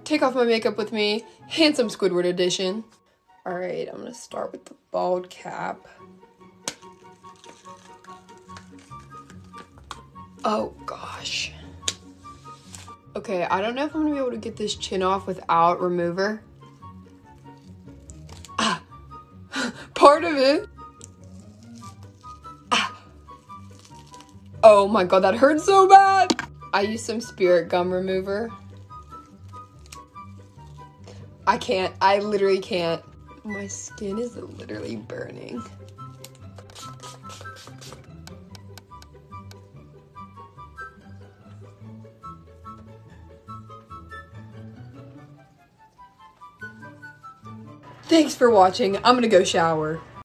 Take off my makeup with me. Handsome Squidward edition. Alright, I'm gonna start with the bald cap. Oh gosh. Okay, I don't know if I'm gonna be able to get this chin off without remover. Ah, part of it. Ah. Oh my god, that hurts so bad. I used some spirit gum remover. I can't, I literally can't. My skin is literally burning. Thanks for watching. I'm gonna go shower.